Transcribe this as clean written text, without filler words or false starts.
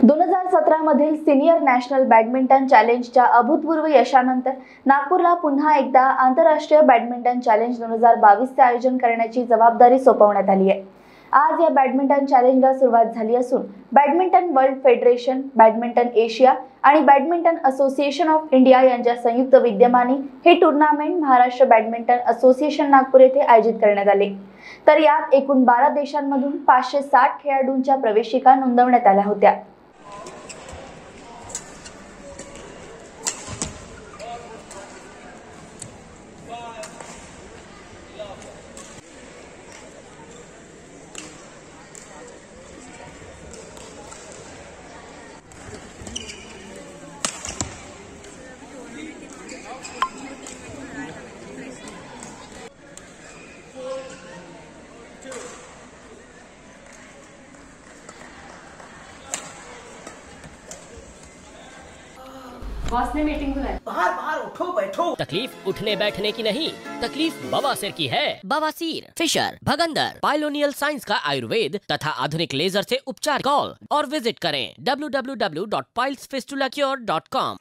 2017 मधील senior national badminton चॅलेंजच्या अभूतपूर्व यशानंतर नागपूरला पुन्हा एकदा आंतरराष्ट्रीय बॅडमिंटन चॅलेंज 2022चे आयोजन करण्याची जबाबदारी सोपवण्यात आली आहे। आज या बॅडमिंटन चॅलेंजला सुरुवात झाली असून badminton world federation, badminton Asia आणि बॅडमिंटन असोसिएशन ऑफ इंडिया यांच्या संयुक्त विद्यमाने हे tournament Maharashtra badminton association Nagpur येथे आयोजित करण्यात आले। तर यात एकूण 12 देशांमधून 560 खेळाडूंच्या प्रवेशिका नोंदवण्यात आल्या होत्या। बॉस ने मीटिंग बुलाई। बाहर बाहर उठो बैठो। तकलीफ उठने बैठने की नहीं, तकलीफ बवासीर की है। बवासीर, फिशर, भगंदर, पाइलोनियल साइंस का आयुर्वेद तथा आधुनिक लेजर से उपचार। कॉल और विजिट करें www.pilesfistulacure.com।